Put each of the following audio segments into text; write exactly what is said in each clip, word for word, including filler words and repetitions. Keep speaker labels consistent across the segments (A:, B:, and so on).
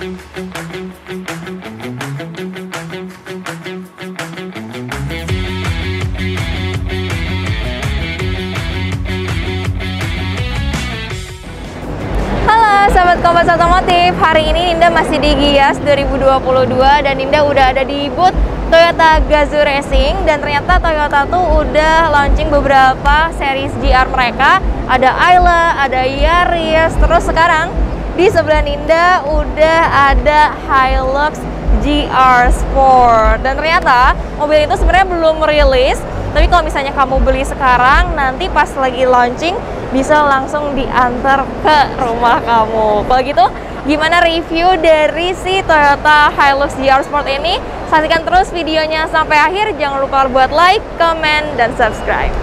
A: Sahabat Kompas Otomotif, hari ini Ninda masih di Gias dua ribu dua puluh dua dan Ninda udah ada di booth Toyota Gazoo Racing. Dan ternyata Toyota tuh udah launching beberapa series G R mereka. Ada Ayla, ada Yaris, terus sekarang di sebelah Ninda udah ada Hilux G R Sport. Dan ternyata mobil itu sebenarnya belum rilis, tapi kalau misalnya kamu beli sekarang, nanti pas lagi launching bisa langsung diantar ke rumah kamu. Kalau gitu, gimana review dari si Toyota Hilux G R Sport ini? Saksikan terus videonya sampai akhir. Jangan lupa buat like, comment, dan subscribe.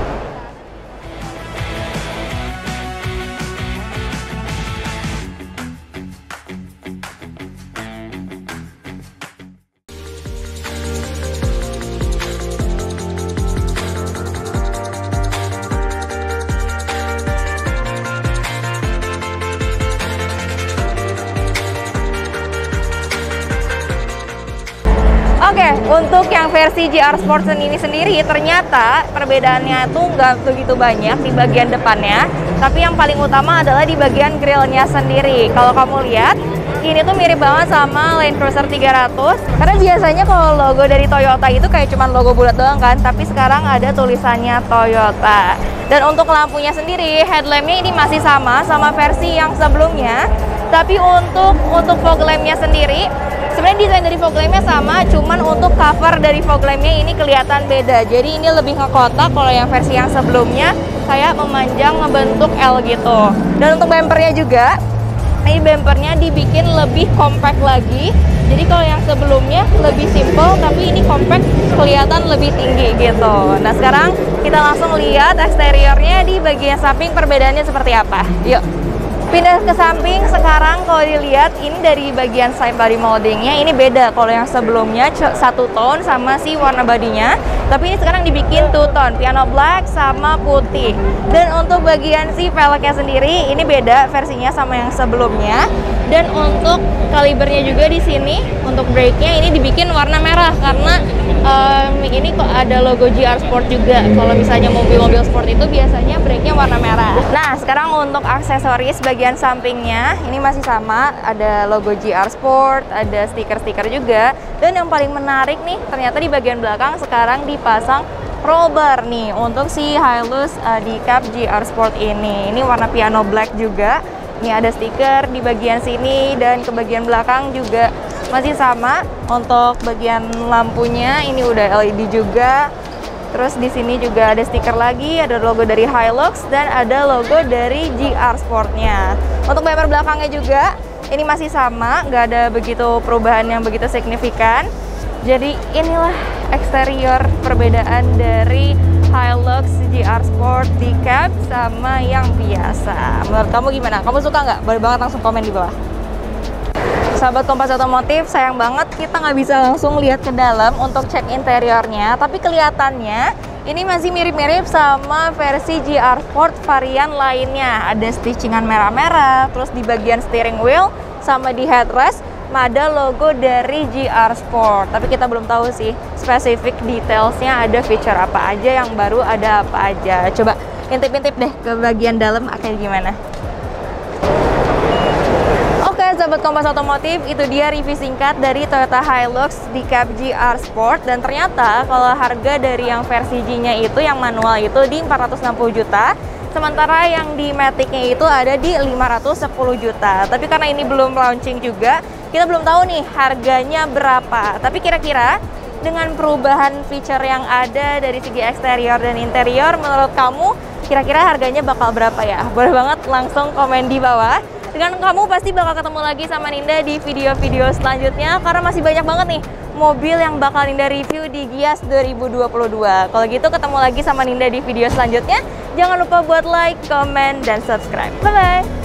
A: Oke, untuk yang versi G R Sport ini sendiri ternyata perbedaannya tuh nggak begitu banyak di bagian depannya, tapi yang paling utama adalah di bagian grillnya sendiri. Kalau kamu lihat, ini tuh mirip banget sama Land Cruiser tiga ratus, karena biasanya kalau logo dari Toyota itu kayak cuman logo bulat doang kan, tapi sekarang ada tulisannya Toyota. Dan untuk lampunya sendiri, headlampnya ini masih sama sama versi yang sebelumnya, tapi untuk untuk fog lampnya sendiri sebenarnya desain dari fog lampnya sama, cuman untuk cover dari fog lampnya ini kelihatan beda. Jadi ini lebih ngekotak, kalau yang versi yang sebelumnya kayak memanjang ngebentuk L gitu. Dan untuk bumpernya juga, ini bumpernya dibikin lebih compact lagi. Jadi kalau yang sebelumnya lebih simple, tapi ini compact, kelihatan lebih tinggi gitu. Nah sekarang kita langsung lihat eksteriornya di bagian samping perbedaannya seperti apa. Yuk. Pindah ke samping sekarang, kalau dilihat ini dari bagian side body moldingnya ini beda. Kalau yang sebelumnya satu tone sama si warna bodinya, tapi ini sekarang dibikin two tone, piano black sama putih. Dan untuk bagian si velgnya sendiri ini beda versinya sama yang sebelumnya. Dan untuk kalibernya juga di sini untuk brake-nya ini dibikin warna merah karena um, ini kok ada logo G R Sport juga. Kalau misalnya mobil-mobil sport itu biasanya brake-nya warna merah. Nah, sekarang untuk aksesoris bagian sampingnya ini masih sama, ada logo G R Sport, ada stiker-stiker juga. Dan yang paling menarik nih, ternyata di bagian belakang sekarang dipasang roll bar nih untuk si Hilux uh, Decap G R Sport ini. Ini warna piano black juga. Ini ada stiker di bagian sini dan ke bagian belakang juga masih sama. Untuk bagian lampunya ini udah L E D juga. Terus di sini juga ada stiker lagi, ada logo dari Hilux dan ada logo dari G R Sportnya. Untuk bumper belakangnya juga ini masih sama, nggak ada begitu perubahan yang begitu signifikan. Jadi inilah eksterior perbedaan dari Hilux G R Sport Decap sama yang biasa. Menurut kamu gimana? Kamu suka nggak? Boleh banget langsung komen di bawah. Sahabat Kompas Otomotif, sayang banget kita nggak bisa langsung lihat ke dalam untuk cek interiornya, tapi kelihatannya ini masih mirip-mirip sama versi G R Sport varian lainnya. Ada stitchingan merah-merah, terus di bagian steering wheel sama di headrest ada logo dari G R Sport. Tapi kita belum tahu sih spesifik detailsnya, ada feature apa aja yang baru, ada apa aja. Coba intip-intip deh ke bagian dalam kayak gimana. Oke sahabat Kompas Otomotif, itu dia review singkat dari Toyota Hilux Decap G R Sport. Dan ternyata kalau harga dari yang versi G-nya itu, yang manual itu di empat ratus enam puluh juta, sementara yang di Matic-nya itu ada di lima ratus sepuluh juta. Tapi karena ini belum launching juga, kita belum tahu nih harganya berapa. Tapi kira-kira dengan perubahan feature yang ada dari segi eksterior dan interior, menurut kamu kira-kira harganya bakal berapa ya? Boleh banget langsung komen di bawah. Dengan kamu pasti bakal ketemu lagi sama Ninda di video-video selanjutnya, karena masih banyak banget nih mobil yang bakal Ninda review di Gias dua ribu dua puluh dua. Kalau gitu ketemu lagi sama Ninda di video selanjutnya. Jangan lupa buat like, comment, dan subscribe. Bye-bye!